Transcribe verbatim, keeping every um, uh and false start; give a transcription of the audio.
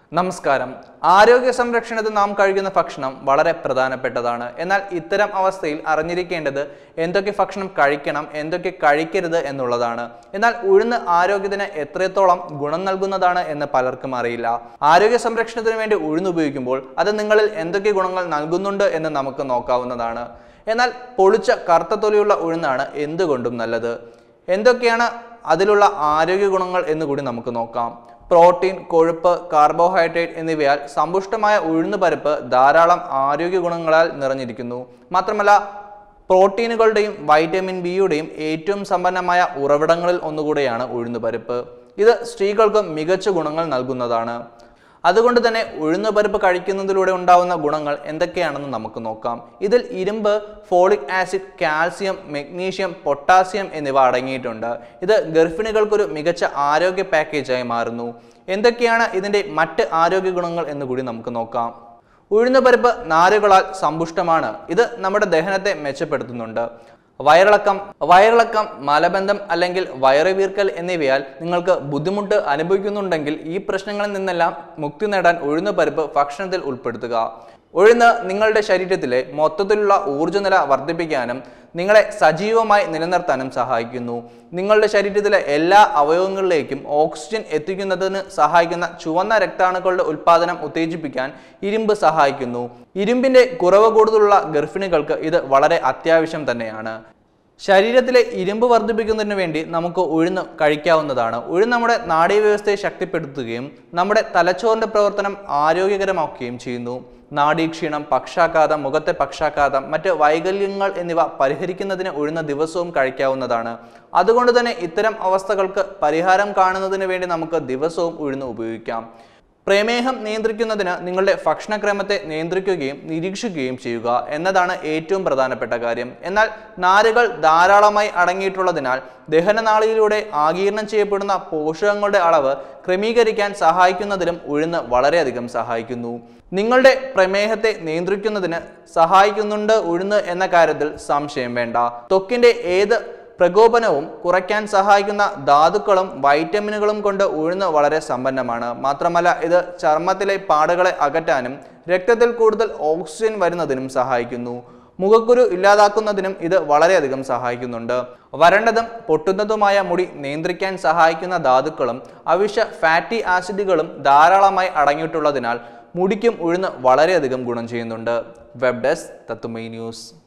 നമസ്കാരം. ആരോഗ്യ സംരക്ഷണത്തിൽ നാം കഴിക്കുന്ന ഭക്ഷണം വളരെ പ്രധാനപ്പെട്ടതാണ്. എന്നാൽ ഇത്തരം അവസ്ഥയിൽ അറിഞ്ഞിരിക്കേണ്ടത് എന്തൊക്കെ ഭക്ഷണം കഴിക്കണം, എന്തൊക്കെ കഴിക്കരുത് എന്നുള്ളതാണ്. എന്നാൽ ഉഴുന്ന് ആരോഗ്യത്തിന് എത്രത്തോളം ഗുണം നൽകുന്നതാണ് എന്ന് പലർക്കും അറിയില്ല. ആരോഗ്യ സംരക്ഷണത്തിന് വേണ്ടി ഉഴുന്ന് ഉപയോഗിക്കുമ്പോൾ അത് നിങ്ങളിൽ എന്തൊക്കെ ഗുണങ്ങൾ നൽകുന്നുണ്ട് എന്ന് നമുക്ക് നോക്കാവുന്നതാണ്. എന്നാൽ പൊളിച്ച കറുത്ത തൊലിയുള്ള ഉഴുന്നാണ് എന്തുകൊണ്ടും നല്ലത്. എന്തൊക്കെയാണ് അതിലുള്ള ആരോഗ്യ ഗുണങ്ങൾ എന്ന് കൂടി നമുക്ക് നോക്കാം. പ്രോട്ടീൻ, കൊഴുപ്പ്, കാർബോഹൈഡ്രേറ്റ് എന്നിവയാൽ സമ്പുഷ്ടമായ ഉഴുന്ന് പരിപ്പ് ധാരാളം ആരോഗ്യ ഗുണങ്ങളാൽ നിറഞ്ഞിരിക്കുന്നു. മാത്രമല്ല പ്രോട്ടീനുകളുടെയും വൈറ്റമിൻ ബിയുടെയും ഏറ്റവും സമ്പന്നമായ ഉറവിടങ്ങളിൽ ഒന്നുകൂടെയാണ് ഉഴുന്ന് പരിപ്പ്. ഇത് സ്ത്രീകൾക്ക് മികച്ച ഗുണങ്ങൾ നൽകുന്നതാണ്. അതുകൊണ്ട് തന്നെ ഉഴുന്ന് പരിപ്പ് കഴിക്കുന്നതിലൂടെ ഉണ്ടാവുന്ന ഗുണങ്ങൾ എന്തൊക്കെയാണെന്ന് നമുക്ക് നോക്കാം. ഇതിൽ ഇരുമ്പ്, folic acid, calcium, magnesium, potassium എന്നിവ അടങ്ങിയിട്ടുണ്ട്. ഇത് ഗർഭിണികൾക്കൊരു മികച്ച ആരോഗ്യ പാക്കേജായി മാറുന്നു. എന്തൊക്കെയാണ് ഇതിൻ്റെ മറ്റ് ആരോഗ്യ ഗുണങ്ങൾ എന്ന് കൂടി നമുക്ക് നോക്കാം. ഉഴുന്ന് പരിപ്പ് നാരുകളാൽ സമ്പുഷ്ടമാണ്. ഇത് നമ്മുടെ ദഹനത്തെ മെച്ചപ്പെടുത്തുന്നുണ്ട്. വയറിളക്കം വയറിളക്കം മലബന്ധം അല്ലെങ്കിൽ വയറുവീർക്കൽ എന്നിവയാൽ നിങ്ങൾക്ക് ബുദ്ധിമുട്ട് അനുഭവിക്കുന്നുണ്ടെങ്കിൽ ഈ പ്രശ്നങ്ങളിൽ നിന്നെല്ലാം മുക്തി നേടാൻ ഉഴുന്ന് പരിപ്പ് ഭക്ഷണത്തിൽ ഉൾപ്പെടുത്തുക. ഉഴുന്ന് നിങ്ങളുടെ ശരീരത്തിലെ മൊത്തത്തിലുള്ള ഊർജ്ജനില വർദ്ധിപ്പിക്കാനും നിങ്ങളെ സജീവമായി നിലനിർത്താനും സഹായിക്കുന്നു. നിങ്ങളുടെ ശരീരത്തിലെ എല്ലാ അവയവങ്ങളിലേക്കും ഓക്സിജൻ എത്തിക്കുന്നതിന് സഹായിക്കുന്ന ചുവന്ന രക്താണുക്കളുടെ ഉൽപ്പാദനം ഉത്തേജിപ്പിക്കാൻ ഇരുമ്പ് സഹായിക്കുന്നു. ഇരുമ്പിന്റെ കുറവ് കൂടുതലുള്ള ഗർഭിണികൾക്ക് ഇത് വളരെ അത്യാവശ്യം തന്നെയാണ്. ശരീരത്തിലെ ഇരുമ്പ് വർദ്ധിപ്പിക്കുന്നതിന് വേണ്ടി നമുക്ക് ഉഴുന്ന് കഴിക്കാവുന്നതാണ്. ഉഴുന്ന് നമ്മുടെ നാഡീവ്യവസ്ഥയെ ശക്തിപ്പെടുത്തുകയും നമ്മുടെ തലച്ചോറിന്റെ പ്രവർത്തനം ആരോഗ്യകരമാക്കുകയും ചെയ്യുന്നു. നാഡീക്ഷീണം, പക്ഷാഘാതം, മുഖത്തെ പക്ഷാഘാതം, മറ്റ് വൈകല്യങ്ങൾ എന്നിവ പരിഹരിക്കുന്നതിന് ഉഴുന്ന് ദിവസവും കഴിക്കാവുന്നതാണ്. അതുകൊണ്ട് തന്നെ ഇത്തരം അവസ്ഥകൾക്ക് പരിഹാരം കാണുന്നതിന് വേണ്ടി നമുക്ക് ദിവസവും ഉഴുന്ന് ഉപയോഗിക്കാം. പ്രമേഹം നിയന്ത്രിക്കുന്നതിന് നിങ്ങളുടെ ഭക്ഷണക്രമത്തെ നിയന്ത്രിക്കുകയും നിരീക്ഷിക്കുകയും ചെയ്യുക എന്നതാണ് ഏറ്റവും പ്രധാനപ്പെട്ട കാര്യം. എന്നാൽ നാരുകൾ ധാരാളമായി അടങ്ങിയിട്ടുള്ളതിനാൽ ദഹനനാളിയിലൂടെ ആഗിരണം ചെയ്യപ്പെടുന്ന പോഷകങ്ങളുടെ അളവ് ക്രമീകരിക്കാൻ സഹായിക്കുന്നതിലും ഉഴുന്ന് വളരെയധികം സഹായിക്കുന്നു. നിങ്ങളുടെ പ്രമേഹത്തെ നിയന്ത്രിക്കുന്നതിന് സഹായിക്കുന്നുണ്ട് ഉഴുന്ന് എന്ന കാര്യത്തിൽ സംശയം വേണ്ട. ത്വക്കിന്റെ ഏത് പ്രകോപനവും കുറയ്ക്കാൻ സഹായിക്കുന്ന ധാതുക്കളും വൈറ്റമിനുകളും കൊണ്ട് ഉഴുന്ന് വളരെ സമ്പന്നമാണ്. മാത്രമല്ല ഇത് ചർമ്മത്തിലെ പാടുകളെ അകറ്റാനും രക്തത്തിൽ കൂടുതൽ ഓക്സിജൻ വരുന്നതിനും സഹായിക്കുന്നു. മുഖക്കുരു ഇല്ലാതാക്കുന്നതിനും ഇത് വളരെയധികം സഹായിക്കുന്നുണ്ട്. വരണ്ടതും പൊട്ടുന്നതുമായ മുടി നിയന്ത്രിക്കാൻ സഹായിക്കുന്ന ധാതുക്കളും അവശ്യ ഫാറ്റി ആസിഡുകളും ധാരാളമായി അടങ്ങിയിട്ടുള്ളതിനാൽ മുടിക്കും ഉഴുന്ന് വളരെയധികം ഗുണം ചെയ്യുന്നുണ്ട്. Web desk Tatwamayi news.